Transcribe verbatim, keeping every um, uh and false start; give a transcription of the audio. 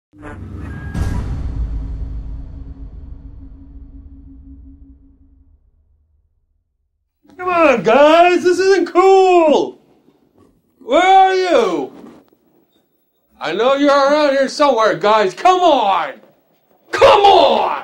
Come on, guys, this isn't cool! Where are you? I know you're around here somewhere, guys. Come on! Come on!